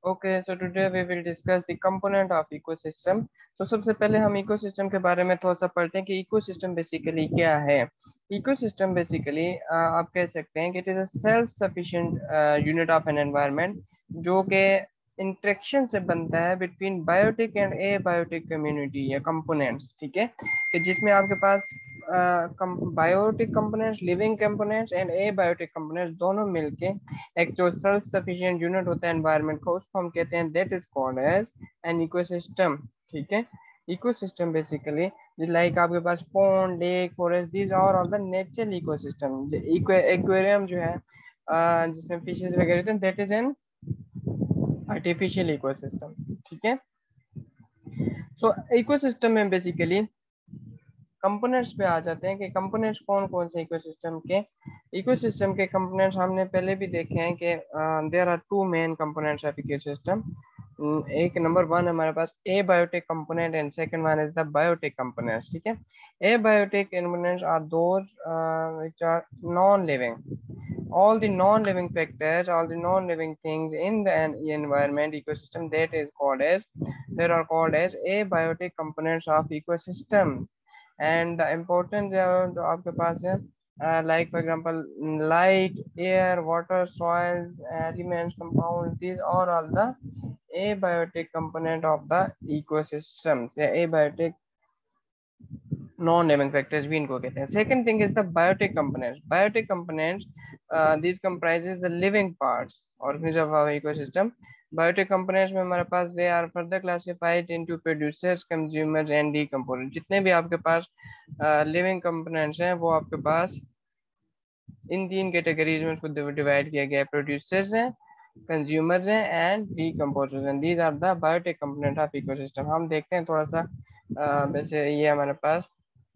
Okay, so today we will discuss the component of ecosystem. तो सबसे पहले हम इकोसिस्टम के बारे में थोड़ा सा पढ़ते हैं कि इकोसिस्टम बेसिकली क्या है। इकोसिस्टम बेसिकली आप कह सकते हैं कि it is a self sufficient unit of an environment, जो कि इंटरेक्शन से बनता है between biotic and abiotic community या कंपोनेंट्स। ठीक है, कि जिसमें आपके पास biotic components, living components and abiotic components दोनों मिलके एक जो सेल्फ सफिशिएंट यूनिट होता है एनवायरनमेंट का, उसको हम कहते हैं that is called as an ecosystem. ठीक है, इकोसिस्टम बेसिकली लाइक आपके पास pond, lake, forest, these are all the natural ecosystem. Aquarium जो है जिसमें फिशेस वगैरह होते हैं, that is an artificial ecosystem. ठीक है, सो इकोसिस्टम में बेसिकली कंपोनेंट्स पे आ जाते हैं कि कंपोनेंट्स कौन कौन से इकोसिस्टम के कंपोनेंट्स हमने पहले भी देखे हैं कि there are two main components of ecosystem. एक नंबर वन हमारे पास abiotic component and second one is the biotic components. ठीक है, abiotic components are those which are non living. All the non-living factors, all the non-living things in the environment ecosystem, that is called as, they are called as abiotic components of ecosystem. And the important जो आपके पास है like for example light, air, water, soils, elements, compounds, these are all the abiotic component of the ecosystems या abiotic non living factors भी इनको कहते हैं। Second thing is the biotic components. Biotic components this comprises the living parts organism of our ecosystem. Biotic components में हमारे पास they are further classified into producers, consumers and decomposers. जितने भी आपके पास लिविंग कंपोनेंट्स हैं वो आपके पास इन तीन कैटेगरीज में उसको डिवाइड किया गया है। प्रोड्यूसर्स हैं, कंज्यूमर्स हैं एंड डीकंपोजर्स हैं। These are the biotic component of ecosystem. हम देखते हैं थोड़ा सा वैसे ये हमारे पास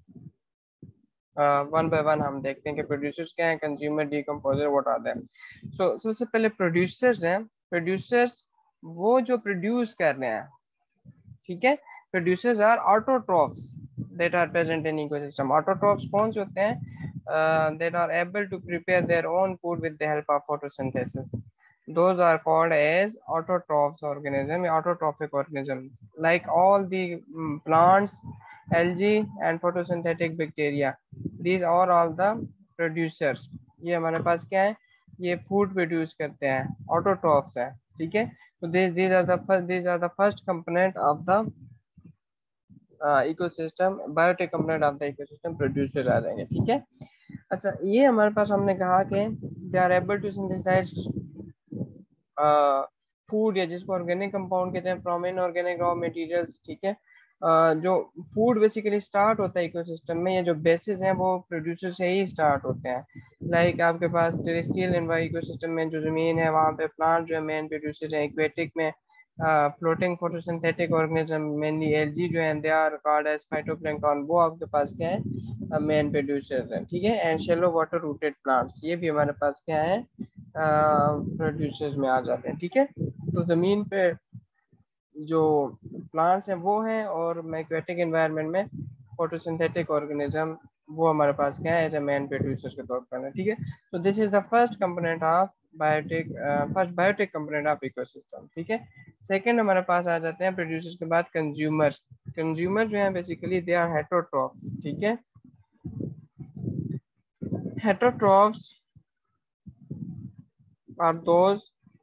वन बाय वन हम देखते हैं कि प्रोड्यूसर्स क्या है, consumer, decomposer, what are them. So सबसे पहले प्रोड्यूसर्स हैं। प्रोड्यूसर्स वो जो प्रोड्यूस कर रहे हैं। ठीक है, producers are autotrophs that are present in ecosystem. Autotrophs कौन से होते हैं? That are able to prepare their own food with the help of photosynthesis. Those are called as autotrophs organism, autotrophic organisms, like all the plants, algae and photosynthetic bacteria. These are all the producers. ये हमारे पास क्या है? ये food produce करते हैं, autotrophs है। ठीक है, तो these are the first component of the ecosystem. Biotic component of the ecosystem producer आ जाएंगे। ठीक है, अच्छा ये हमारे पास हमने कहा कि they are able to synthesize food या जिसको ऑर्गेनिक कंपाउंड कहते हैं फ्रॉम इनऑर्गेनिक रॉ मटेरियल्स। ठीक है, जो फूड बेसिकली स्टार्ट होता है इकोसिस्टम में, ये जो बेसिस हैं वो प्रोड्यूसर से ही स्टार्ट होते हैं। लाइक आपके पास टेरेस्ट्रियल इकोसिस्टम में जो जमीन है वहाँ पे प्लांट जो है मेन प्रोड्यूसर है। एक्वेटिक में floating photosynthetic organism mainly algae जो है they are called as phytoplankton, वो आपके पास क्या है? मेन प्रोड्यूसर्स हैं। ठीक है, and shallow water rooted plants ये भी हमारे पास क्या है? प्रोड्यूसर्स में आ जाते हैं। ठीक है, तो जमीन पे जो प्लांट्स हैं वो हैं, और एक्वेटिक एनवायरनमेंट में फोटोसिंथेटिक ऑर्गेनिज्म वो हमारे पास क्या है? एज ए मेन प्रोड्यूसर्स के तौर पर है। ठीक है, तो this is the first component of biotic, first biotic component of ecosystem. ठीक है, सेकंड हमारे पास आ जाते हैं प्रोड्यूसर्स के बाद कंज्यूमर्स। कंज्यूमर जो है बेसिकली दे आर हेटरोट्रॉफ्स। ठीक है, heterotrophs are those,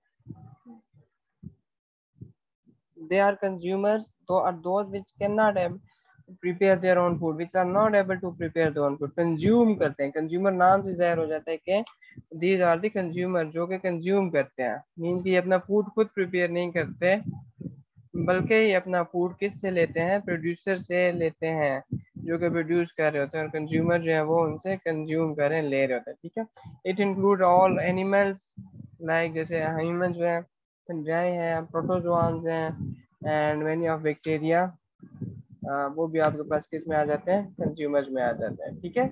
they are consumers, are those which cannot prepare their own food, which are not able to prepare their own food। consume करते हैं, consumer नाम से जाहिर हो जाता है कि these are the consumer, जो कि consume करते हैं। मीन कि अपना फूड खुद प्रिपेयर नहीं करते, बल्कि ये अपना फूड किस से लेते हैं? प्रोड्यूसर से लेते हैं जो कि प्रोड्यूस कर रहे होते हैं, और कंज्यूमर जो है वो उनसे कंज्यूम करें ले रहे होते हैं। ठीक है, it include all animals, like जैसे ह्यूमन जो है, फंजाई हैं, प्रोटोजोआन्स हैं एंड मेनी ऑफ बैक्टीरिया, वो भी आपके पास किस में आ जाते हैं? कंज्यूमर्स में आ जाते हैं। ठीक है,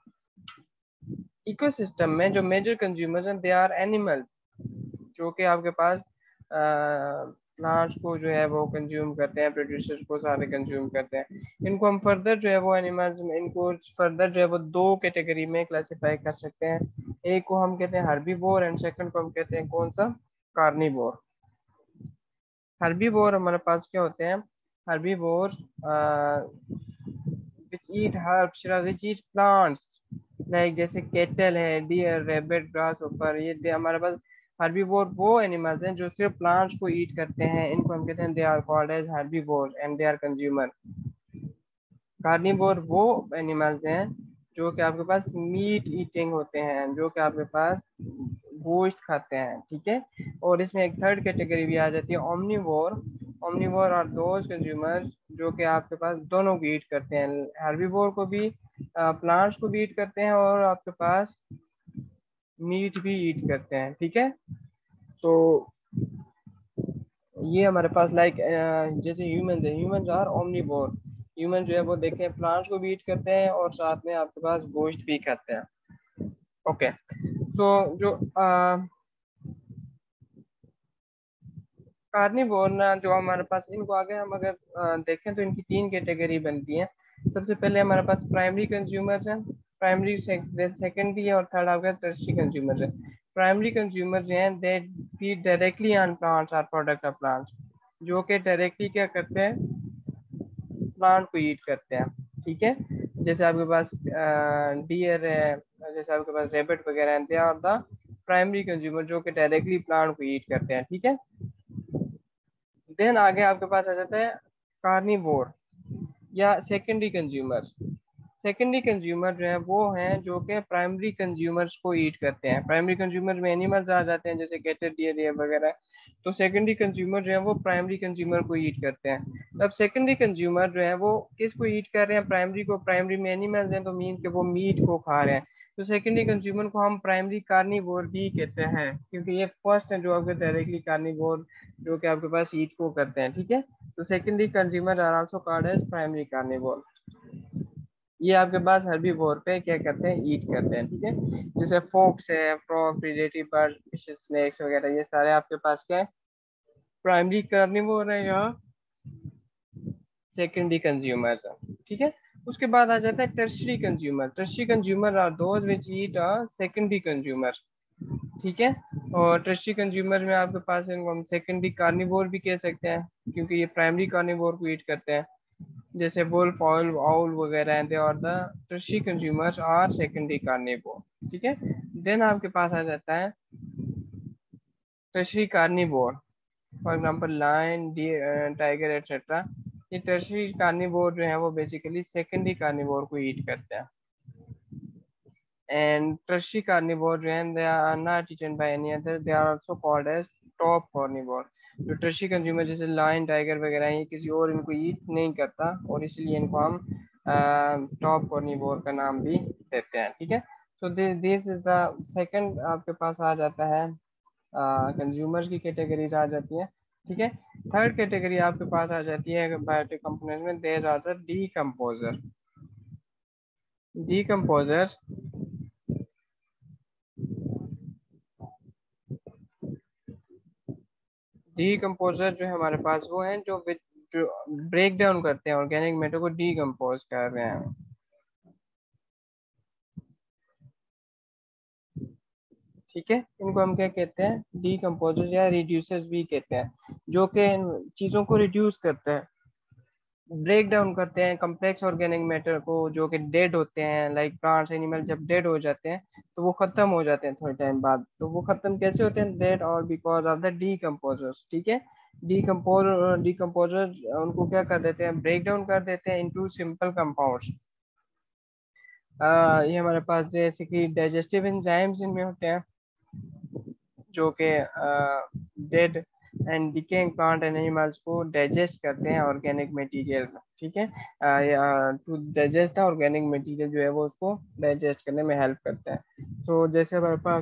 इकोसिस्टम में जो मेजर कंज्यूमर्स हैं दे आर एनिमल्स, जो कि आपके पास प्लांट्स को जो है वो कंज्यूम करते हैं, प्रोड्यूसर्स को सारे कंज्यूम करते हैं। इनको हम फर्दर जो है वो एनिमल्स, इनको फर्दर जो है वो दो कैटेगरी में क्लासिफाई कर सकते हैं। एक को हम कहते हैं हर्बीवोर एंड सेकंड को हम कहते हैं कौन सा? कार्निवोर। हर्बीवोर हमारे पास क्या होते हैं? Herbivore which eat herbs, which eat plants, like जैसे केटल है, डियर, रेबिट, ग्रास ऊपर, ये हमारे पास हर्बीवोर वो एनिमल्स हैं जो सिर्फ प्लांट्स को ईट करते हैं, इनको हम कहते हैं they are called as herbivore and they are consumer. Carnivore वो एनिमल्स हैं जो कि आपके पास मीट ईटिंग होते हैं, जो कि आपके पास गोश्त खाते हैं, ठीक है। और इसमें एक थर्ड कैटेगरी भी आ जाती है ओमनीवोर। ओमनीवोर और दोज कंज्यूमर्स जो कि आपके पास दोनों को ईट करते हैं, हर्बीवोर को भी, प्लांट्स को भी ईट करते हैं और आपके पास मीट भी ईट करते हैं, ठीक है। तो ये हमारे पास लाइक जैसे ह्यूमंस है, ह्यूमंस आर ओमनीवोर। ह्यूमन जो है वो देखें प्लांट्स को भी ईट करते हैं और साथ में आपके पास गोश्त भी खाते हैं। ओके, तो जो कार्निवोर ना जो हमारे पास, इनको आगे हम अगर देखें तो इनकी तीन कैटेगरी बनती है। सबसे पहले हमारे पास प्राइमरी कंज्यूमर्स हैं, प्राइमरी सेकेंडरी और थर्ड आपका टर्शियरी कंज्यूमर्स है। प्राइमरी कंज्यूमर जो हैं they feed directly on plants और प्रोडक्ट ऑफ प्लांट्स, जो कि डायरेक्टली क्या करते हैं, प्लांट को ईट करते हैं, ठीक है। जैसे आपके पास डियर है, जैसे आपके पास रेबिट वगैरह हैं, they are the primary consumer जो कि डायरेक्टली प्लांट को ईट करते हैं, ठीक है। देन आगे आपके पास आ जाता है कार्निवोर या सेकेंडरी कंज्यूमर्स। सेकेंडरी कंज्यूमर जो है वो हैं जो कि प्राइमरी कंज्यूमर्स को ईट करते हैं। प्राइमरी कंज्यूमर में एनिमल्स आ जाते हैं जैसे कैटल, डियर वगैरह। तो सेकेंडरी कंज्यूमर जो है वो प्राइमरी कंज्यूमर को ईट करते हैं। अब सेकेंडरी कंज्यूमर जो है वो किसको ईट कर रहे हैं? प्राइमरी को। प्राइमरी में एनिमल्स हैं तो मीन के वो मीट को खा रहे हैं। तो सेकेंडरी कंज्यूमर को हम प्राइमरी कार्निवोर भी कहते हैं, क्योंकि ये फर्स्ट है जो आपके डायरेक्टली कार्निवोर जो कि आपके पास ईट को करते हैं, ठीक है। तो secondary consumer are also called as primary carnivore. ये आपके पास हर्बीवोर पे क्या करते हैं? ईट करते हैं, ठीक है। जैसे फोक्स है, frog, predatory bird, fish, snakes वगैरह, ये सारे आपके पास क्या है? प्राइमरी कार्निवोर है या सेकेंडरी कंज्यूमर्स है, ठीक है। उसके बाद आ जाता है tertiary consumer. Tertiary consumer are those which eat a secondary consumer, ठीक है। और टर्शियरी कंज्यूमर में आपके पास इनको हम सेकेंडरी कार्निवोर भी कह सकते हैं, क्योंकि ये प्राइमरी कार्निवोर को ईट करते हैं, जैसे वुल्फ, ऑल, आउल वगैरह हैं, they are the tertiary consumers are secondary carnivore, ठीक है। देन आपके पास आ जाता है tertiary carnivore, for example lion, tiger etcetera. ये टर्शियरी कार्निवोर जो है वो बेसिकली सेकेंडरी कार्निवोर को ईट करते हैं। एंड टर्शियरी कार्निवोर जो है they are not eaten by any other, they are also called as top carnivore. जो टर्शियरी कंज्यूमर जैसे लायन, टाइगर वगैरह ये किसी और इनको ईट नहीं करता, और इसलिए इनको हम टॉप कार्निवोर का नाम भी देते हैं, ठीक है। So this is the second आपके पास आ जाता है, कंज्यूमर्स की कैटेगरीज आ जाती है, ठीक है। थर्ड कैटेगरी आपके पास आ जाती है बायोटिक कंपोनेंट में, there are the decomposer. Decomposers decomposer जो है हमारे पास वो हैं जो ब्रेक डाउन करते हैं ऑर्गेनिक मैटर को, डीकम्पोज कर रहे हैं, ठीक है। इनको हम क्या कहते हैं? डीकम्पोजर्स या रिड्यूसर्स भी कहते हैं, जो कि चीजों को रिड्यूस करते हैं, ब्रेक डाउन करते हैं कम्प्लेक्स ऑर्गेनिक मैटर को, जो कि डेड होते हैं, लाइक प्लांट्स, एनिमल जब डेड हो जाते हैं तो वो खत्म हो जाते हैं थोड़े टाइम बाद। तो वो खत्म कैसे होते हैं? डेड और बिकॉज ऑफ द डीकम्पोजर्स, ठीक है। डीकम्पोजर उनको क्या कर देते हैं? ब्रेक डाउन कर देते हैं इनटू सिंपल कंपाउंड्स। ये हमारे पास जैसे कि डाइजेस्टिव एंजाइम्स इनमें होते हैं, जो कि dead and decaying plant and animals को डाइजेस्ट करते हैं ऑर्गेनिक मटेरियल को, ठीक है। To digest the organic material जो है वो उसको डाइजेस्ट करने में हेल्प करता है। तो जैसे हमारे पास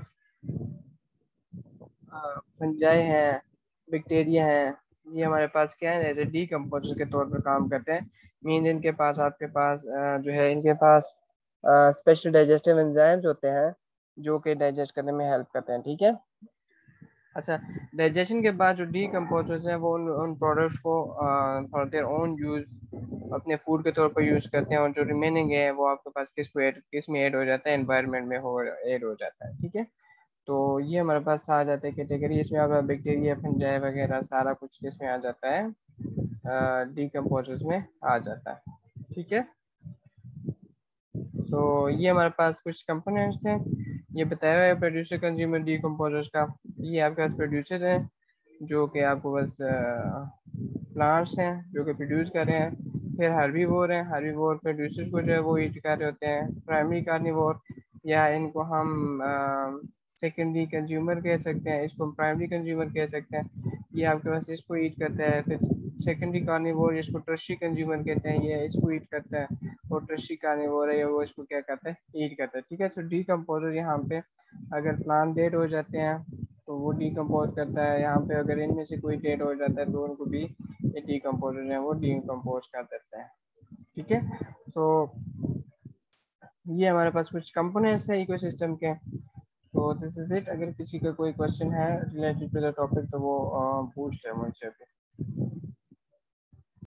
फंजाई हैं, बैक्टीरिया हैं, ये हमारे पास क्या है? एज ए डीकम्पोजर के तौर पर काम करते हैं। मीन इनके पास आपके पास जो है इनके पास स्पेशल डाइजेस्टिव एंजाइम्स होते हैं जो कि डाइजेस्ट करने में हेल्प करते हैं, ठीक है। अच्छा, डाइजेशन के बाद जो डीकम्पोजर्स हैं वो उन प्रोडक्ट्स को फॉर देयर ओन यूज अपने फूड के तौर पर यूज करते हैं, और जो रिमेनिंग है वो आपके पास किस में ऐड हो जाता है? एनवायरनमेंट में हो ऐड हो जाता है, ठीक है। तो ये हमारे पास आ जाता है कैटेगरी, इसमें हमारा बैक्टीरिया फंजाई वगैरह सारा कुछ इसमें आ जाता है, डिकम्पोजर्स में आ जाता है। ठीक है, तो ये हमारे पास कुछ कंपोनेंट्स थे, ये बताया हुआ है प्रोड्यूसर कंज्यूमर डिकम्पोजर्स का। ये आपके पास प्रोड्यूसर हैं जो कि आपको बस प्लांट्स हैं जो कि प्रोड्यूस कर रहे हैं, फिर हर्बीवोर हैं, हर्बीवोर प्रोड्यूसर्स को जो है वो ईट कर रहे होते हैं, प्राइमरी कार्निवोर या इनको हम सेकेंडरी कंज्यूमर कह सकते हैं, इसको हम प्राइमरी कंज्यूमर कह सकते हैं, ये आपके पास इसको ईट करता है। फिर सेकेंडरी कार्निवोर इसको टर्शियरी कंज्यूमर कहते हैं, ये इसको ईट करता है, और टर्शियरी कार्निवोर है वो इसको क्या करता है, ईट करता है। ठीक है, सो डीकम्पोजर यहाँ पे अगर प्लांट डेड हो जाते हैं तो वो डीकम्पोज करता है, यहाँ पे अगर इनमें से कोई डेड हो जाता है तो उनको भी ये डीकम्पोजर है वो डीकम्पोज कर देता है। ठीक है, तो ये हमारे पास कुछ कंपोनेंट्स है इकोसिस्टम के। तो दिस इज इट, अगर किसी का कोई क्वेश्चन है रिलेटेड टू द टॉपिक तो वो पूछ ले मुझसे।